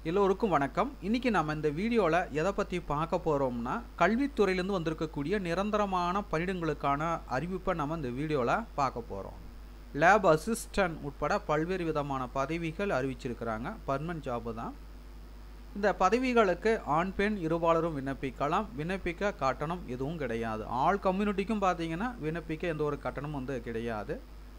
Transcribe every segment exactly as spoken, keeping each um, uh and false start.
எல்லோருக்கும் வணக்கம். இன்னைக்கு நாம இந்த வீடியோல எதை பத்தி பார்க்க போறோம்னா, கல்வித்துறையிலிருந்து வந்திருக்கக்கூடிய நிரந்தரமான பணியிடங்களுக்கான அறிவிப்பை நம்ம இந்த வீடியோல பார்க்க போறோம். லேப் அசிஸ்டன்ட் உட்பட பல்வேறு விதமான பதவிகள் அறிவிச்சிருக்கிறாங்க. பர்மனன்ட் ஜாப் தான். இந்த பதவிகளுக்கு ஆண் பெண் இருபாலரும் விண்ணப்பிக்கலாம். விண்ணப்பிக்க கட்டணம் எதுவும் கிடையாது. ஆல் கம்யூனிட்டிக்கும் பார்த்தீங்கன்னா விண்ணப்பிக்க எந்த ஒரு கட்டணமும் வந்து கிடையாது.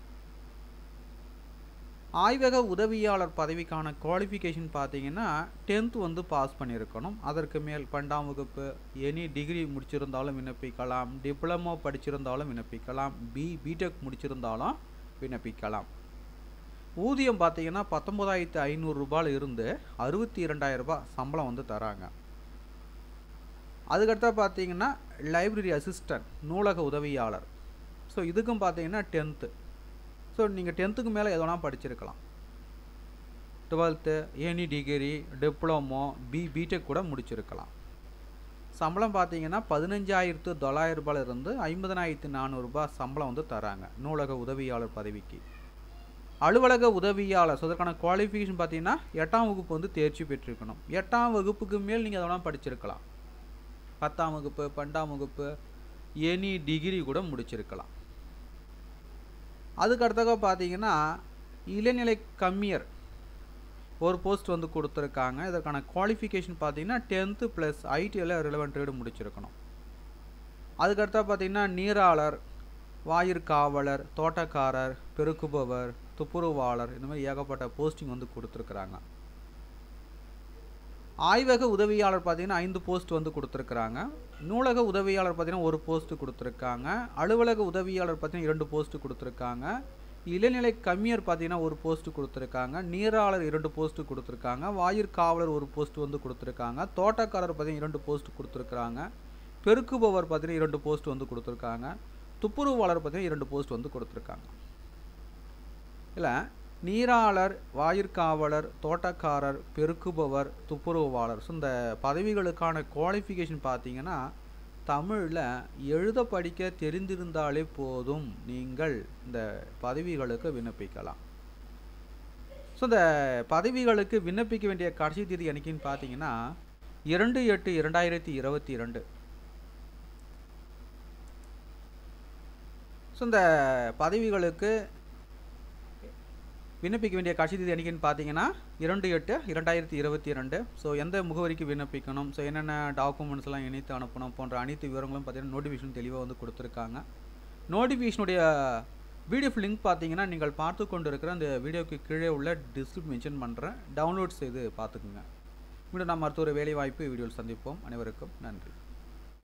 ஆய்வக உதவியாளர் பதவிக்கான குவாலிஃபிகேஷன் பார்த்தீங்கன்னா டென்த் வந்து பாஸ் பண்ணியிருக்கணும். அதற்கு மேல் பன்னெண்டாம் வகுப்பு எனி டிகிரி முடிச்சிருந்தாலும் விண்ணப்பிக்கலாம். டிப்ளமோ படிச்சிருந்தாலும் விண்ணப்பிக்கலாம். பி பிடெக் முடிச்சிருந்தாலும் விண்ணப்பிக்கலாம். ஊதியம் பார்த்தீங்கன்னா பத்தொன்பதாயிரத்தி ஐநூறு ரூபாயில் இருந்து அறுபத்தி இரண்டாயிரம் ரூபாய் சம்பளம் வந்து தராங்க. அதுக்கடுத்தா பார்த்தீங்கன்னா லைப்ரரி அசிஸ்டன்ட் நூலக உதவியாளர். ஸோ இதுக்கும் பார்த்தீங்கன்னா டென்த்து. ஸோ நீங்கள் டென்த்துக்கு மேலே எதனா படிச்சிருக்கலாம். Twelfth any degree diploma B BTech கூட முடிச்சிருக்கலாம். சம்பளம் பார்த்தீங்கன்னா பதினஞ்சாயிரத்து தொள்ளாயிரம் ரூபாயிலிருந்து ஐம்பதனாயிரத்து நானூறுரூபா சம்பளம் வந்து தராங்க நூலக உதவியாளர் பதவிக்கு. அலுவலக உதவியாளர் ஸோ அதற்கான குவாலிஃபிகேஷன் பார்த்தீங்கன்னா எட்டாம் வகுப்பு வந்து தேர்ச்சி பெற்றிருக்கணும். எட்டாம் வகுப்புக்கு மேல் நீங்கள் எதனா படிச்சிருக்கலாம். பத்தாம் வகுப்பு பன்னெண்டாம் வகுப்பு எனி டிகிரி கூட முடிச்சிருக்கலாம். அதுக்கு அடுத்ததாக பார்த்தீங்கன்னா இளநிலை கம்மியர் ஒரு போஸ்ட் வந்து கொடுத்துருக்காங்க. இதற்கான குவாலிஃபிகேஷன் பார்த்தீங்கன்னா டென்த்து ப்ளஸ் ஐடியில் ரிலவெண்ட் ட்ரேடு முடிச்சிருக்கணும். அதுக்கடுத்தா பார்த்தீங்கன்னா நீராளர், வாயிற்காவலர், தோட்டக்காரர், பெருக்குபவர், துப்புரவாளர் இந்த மாதிரி ஏகப்பட்ட போஸ்டிங் வந்து கொடுத்துருக்குறாங்க. ஆய்வக உதவியாளர் பார்த்தீங்கன்னா ஐந்து போஸ்ட் வந்து கொடுத்துருக்குறாங்க. நூலக உதவியாளர் பார்த்தீங்கன்னா ஒரு போஸ்ட்டு கொடுத்துருக்காங்க. அலுவலக உதவியாளர் பார்த்தீங்கன்னா இரண்டு போஸ்ட்டு கொடுத்துருக்காங்க. இளநிலை கம்மியர் பார்த்தீங்கன்னா ஒரு போஸ்ட்டு கொடுத்துருக்காங்க. நீராளர் இரண்டு போஸ்ட்டு கொடுத்துருக்காங்க. வாயிற்காவலர் ஒரு போஸ்ட் வந்து கொடுத்துருக்காங்க. தோட்டக்காரர் பார்த்தீங்கன்னா இரண்டு போஸ்ட் கொடுத்துருக்குறாங்க. பெருக்குபவர் பார்த்தீங்கன்னா இரண்டு போஸ்ட் வந்து கொடுத்துருக்காங்க. துப்புரவாளர் பார்த்தீங்கன்னா இரண்டு போஸ்ட் வந்து கொடுத்துருக்காங்க. இல்லை நீராளர், வாயிற்காவலர், தோட்டக்காரர், பெருக்குபவர், துப்புரவாளர் ஸோ இந்த பதவிகளுக்கான குவாலிஃபிகேஷன் பார்த்தீங்கன்னா தமிழில் எழுத படிக்க தெரிந்திருந்தாலே போதும் நீங்கள் இந்த பதவிகளுக்கு விண்ணப்பிக்கலாம். ஸோ இந்த பதவிகளுக்கு விண்ணப்பிக்க வேண்டிய கடைசி தேதி என்னைக்குன்னு பார்த்தீங்கன்னா இரண்டு எட்டு இரண்டாயிரத்தி இருபத்தி இரண்டு. ஸோ இந்த பதவிகளுக்கு விண்ணப்பிக்க வேண்டிய கடைசி தேதி என்னைக்குன்னு பார்த்தீங்கன்னா இரண்டு எட்டு இரண்டாயிரத்தி இருபத்தி ரெண்டு. ஸோ எந்த முகவரிக்கு விண்ணப்பிக்கணும், ஸோ என்னென்ன டாக்குமெண்ட்ஸ்லாம் இணைத்து அனுப்பணும் போன்ற அனைத்து விவரங்களும் பார்த்தீங்கன்னா நோட்டிஃபிகேஷன் தெளிவாக வந்து கொடுத்துருக்காங்க. நோட்டிஃபிகேஷனுடைய பிடிஎஃப் லிங்க் பார்த்தீங்கன்னா நீங்கள் பார்த்து கொண்டு இருக்கிற அந்த வீடியோக்கு கீழே உள்ள டிஸ்கிரிப்ஷன் மென்ஷன் பண்ணுறேன். டவுன்லோட் செய்து பார்த்துக்குங்க. மீண்டும் நாம் மருத்துவ வேலைவாய்ப்பு வீடியோவில் சந்திப்போம். அனைவருக்கும் நன்றி.